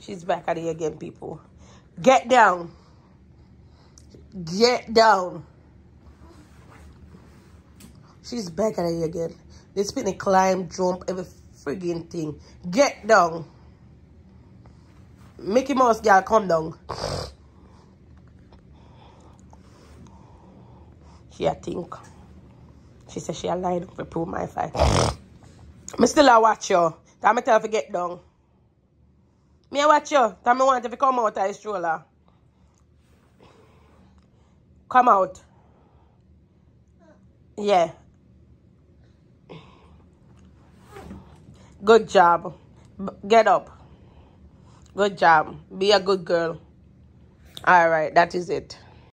She's back at it again, people. Get down. Get down. She's back at it again. They spin a climb, jump, every friggin' thing. Get down. Mickey Mouse girl, come down. She a think. She said she a line up to prove my fight. Me still a watch you. Time me tell her to get down. Me a watch you. Time me want her to come out of the stroller. Come out. Yeah. Good job. Get up. Good job. Be a good girl. Alright, that is it.